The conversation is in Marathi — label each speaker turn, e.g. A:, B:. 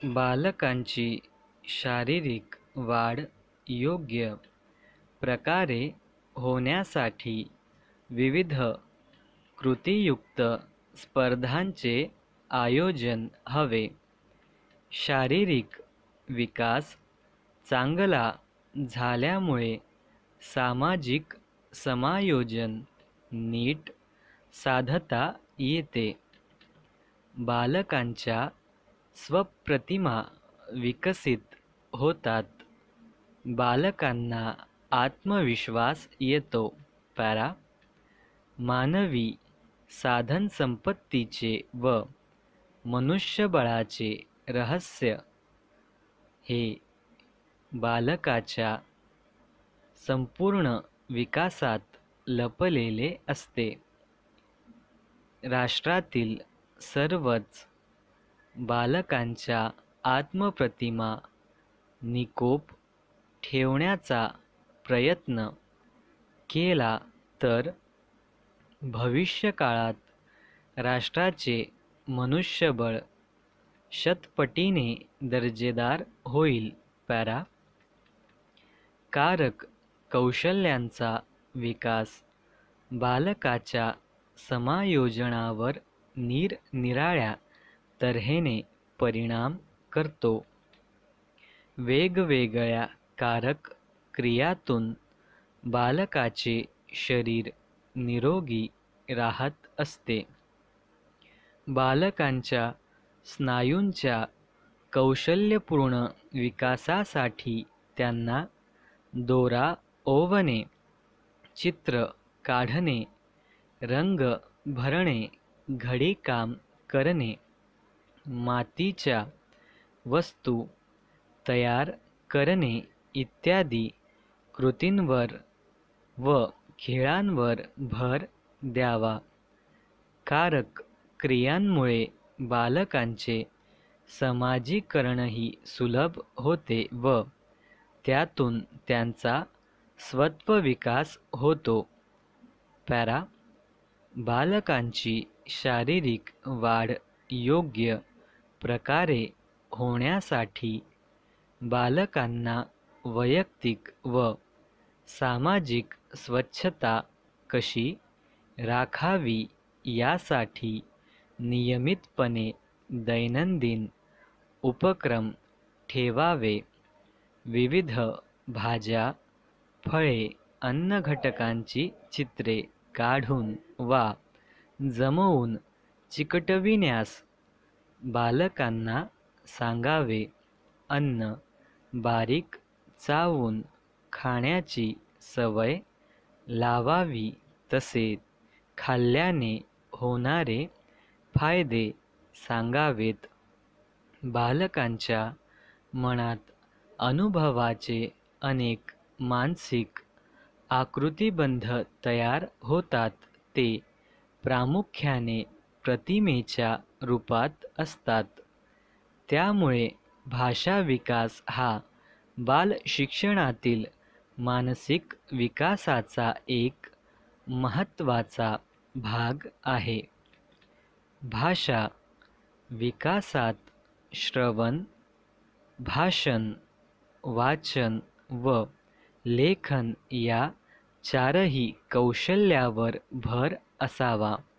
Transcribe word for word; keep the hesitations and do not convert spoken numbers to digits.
A: बालकांची शारीरिक वाढ योग्य प्रकारे होण्यासाठी विविध कृतीयुक्त स्पर्धांचे आयोजन हवे. शारीरिक विकास चांगला झाल्यामुळे सामाजिक समायोजन नीट साधता येते. बालकांच्या स्वप्रतिमा विकसित होतात. बालकांना आत्मविश्वास येतो. पॅरा मानवी साधनसंपत्तीचे व मनुष्यबळाचे रहस्य हे बालकाच्या संपूर्ण विकासात लपलेले असते. राष्ट्रातील सर्वच बालकांच्या आत्मप्रतिमा निकोप ठेवण्याचा प्रयत्न केला तर भविष्यकाळात राष्ट्राचे मनुष्यबळ शतपटीने दर्जेदार होईल. पॅरा कारक कौशल्यांचा विकास बालकाच्या समायोजनावर निरनिराळ्या तऱ्हेने परिणाम करतो. वेगवेगळ्या कारक क्रियातून बालकाचे शरीर निरोगी राहत असते. बालकांच्या स्नायूंच्या कौशल्यपूर्ण विकासासाठी त्यांना दोरा ओवणे, चित्र काढणे, रंग भरणे, घडीकाम करणे, मातीच्या वस्तू तयार करणे इत्यादी कृतींवर व खेळांवर भर द्यावा. कारक क्रियांमुळे बालकांचे समाजीकरणही सुलभ होते व त्यातून त्यांचा स्वत्वविकास होतो. पॅरा बालकांची शारीरिक वाढ योग्य प्रकारे होण्यासाठी बालकांना वैयक्तिक व सामाजिक स्वच्छता कशी राखावी यासाठी नियमितपणे दैनंदिन उपक्रम ठेवावे. विविध भाज्या, फळे, अन्नघटकांची चित्रे काढून वा जमवून चिकटविण्यास बालकांना सांगावे. अन्न बारीक चावून खाण्याची सवय लावावी. तसेच खाल्ल्याने होणारे फायदे सांगावेत. बालकांच्या मनात अनुभवाचे अनेक मानसिक आकृतिबंध तयार होतात. ते प्रामुख्याने प्रतिमेच्या रूपात असतात. त्यामुळे भाषा विकास हा बालशिक्षणातील मानसिक विकासाचा एक महत्त्वाचा भाग आहे. भाषा विकासात श्रवण, भाषण, वाचन व लेखन या चारही कौशल्यावर भर असावा.